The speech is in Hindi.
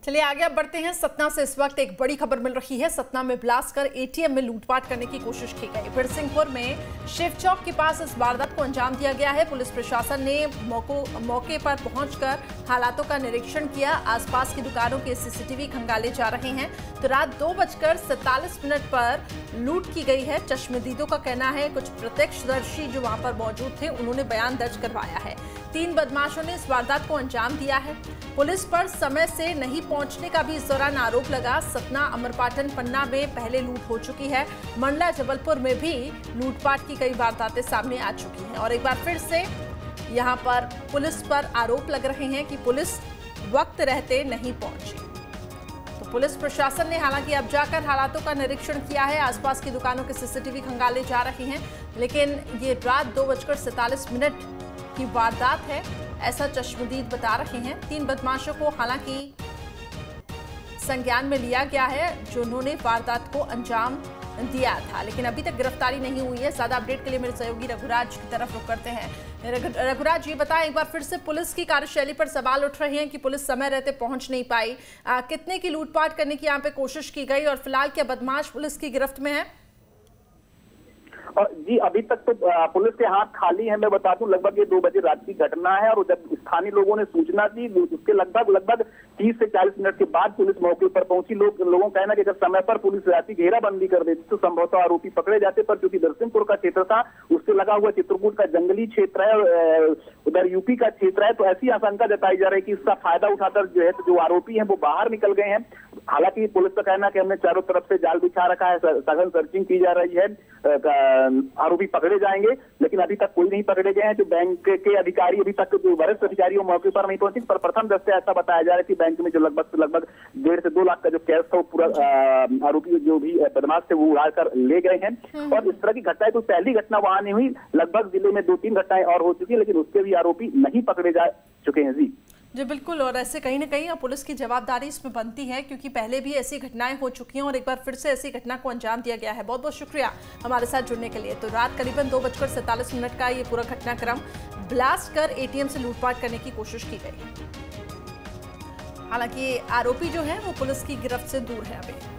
चलिए आगे अब बढ़ते हैं। सतना से इस वक्त एक बड़ी खबर मिल रही है। सतना में ब्लास्ट कर एटीएम में लूटपाट करने की कोशिश की गई। बिरसिंहपुर में शिव चौक के पास इस वारदात को अंजाम दिया गया है। पुलिस प्रशासन ने मौके पर पहुंचकर हालातों का निरीक्षण किया। आसपास की दुकानों के सीसीटीवी खंगाले जा रहे हैं। तो रात 2:47 पर लूट की गई है। चश्मदीदों का कहना है, कुछ प्रत्यक्षदर्शी जो वहां पर मौजूद थे उन्होंने बयान दर्ज करवाया है। 3 बदमाशों ने इस वारदात को अंजाम दिया है। पुलिस पर समय से नहीं पहुंचने का भी इस दौरान आरोप लगा। सतना, अमरपाटन, पन्ना में पहले लूट हो चुकी है। मंडला, जबलपुर में भी लूटपाट की कई वारदातें सामने आ चुकी हैं और एक बार फिर से यहां पर पुलिस पर आरोप लग रहे हैं कि पुलिस वक्त रहते नहीं पहुंची। तो पुलिस प्रशासन ने हालांकि अब जाकर हालातों का निरीक्षण किया है। आसपास की दुकानों के सीसीटीवी खंगाले जा रहे हैं, लेकिन ये रात 2:47 की वारदात है, ऐसा चश्मदीद बता रहे हैं। 3 बदमाशों को हालांकि संज्ञान में लिया गया है जिन्होंने वारदात को अंजाम दिया था, लेकिन अभी तक गिरफ्तारी नहीं हुई है। ज्यादा अपडेट के लिए मेरे सहयोगी रघुराज की तरफ रुख करते हैं। रघुराज, ये बताएं एक बार फिर से, पुलिस की कार्यशैली पर सवाल उठ रहे हैं कि पुलिस समय रहते पहुंच नहीं पाई। कितने की लूटपाट करने की यहाँ पे कोशिश की गई और फिलहाल क्या बदमाश पुलिस की गिरफ्त में है? जी, अभी तक तो पुलिस के हाथ खाली है। मैं बता दूं, लगभग ये 2 बजे रात की घटना है और जब स्थानीय लोगों ने सूचना दी उसके लगभग 30 से 40 मिनट के बाद पुलिस मौके पर पहुंची। लोगों का कहना कि अगर समय पर पुलिस रात्रि घेराबंदी कर देती तो संभवतः आरोपी पकड़े जाते, पर क्योंकि बिरसिंहपुर का क्षेत्र था, उससे लगा हुआ चित्रकूट का जंगली क्षेत्र है और उधर यूपी का क्षेत्र है, तो ऐसी आशंका जताई जा रही है कि इसका फायदा उठाकर जो आरोपी है वो बाहर निकल गए हैं। हालांकि पुलिस का कहना है कि हमने चारों तरफ से जाल बिछा रखा है, सघन सर्चिंग की जा रही है, आरोपी पकड़े जाएंगे, लेकिन अभी तक कोई नहीं पकड़े गए हैं। जो बैंक के अधिकारी, अभी तक जो वरिष्ठ अधिकारी वो मौके पर नहीं पहुंचे, पर प्रथम दृष्टया ऐसा बताया जा रहा है कि बैंक में जो लगभग 1.5 से 2 लाख का जो कैश था वो पूरा आरोपी जो भी बदमाश थे वो उड़ा कर ले गए हैं। और इस तरह की घटनाएं तो पहली घटना वहां नहीं हुई, लगभग जिले में 2-3 घटनाएं और हो चुकी है, लेकिन उसके भी आरोपी नहीं पकड़े जा चुके हैं। जी बिल्कुल, और ऐसे कहीं ना कहीं पुलिस की जवाबदारी इसमें बनती है, क्योंकि पहले भी ऐसी घटनाएं हो चुकी हैं और एक बार फिर से ऐसी घटना को अंजाम दिया गया है। बहुत बहुत शुक्रिया हमारे साथ जुड़ने के लिए। तो रात करीबन 2:47 का ये पूरा घटनाक्रम, ब्लास्ट कर एटीएम से लूटपाट करने की कोशिश की गई। हालांकि आरोपी जो है वो पुलिस की गिरफ्त से दूर है अभी।